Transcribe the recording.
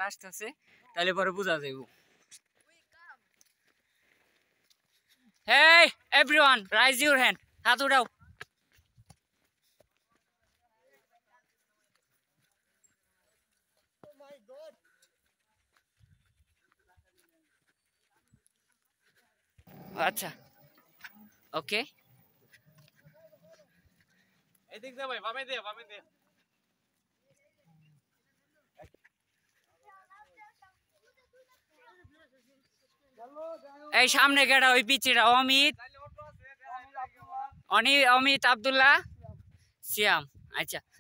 কারা আসতেছে তাহলে পরে বোঝা যাইব। Hey everyone, raise your hand. হাত উঠাও। আচ্ছা ওকে এদিক দে ভাই, বামে দে, বামে দে। এই সামনে কেডা ওই পিছিটা অমিত অমিত আব্দুল্লাহ সিয়াম। আচ্ছা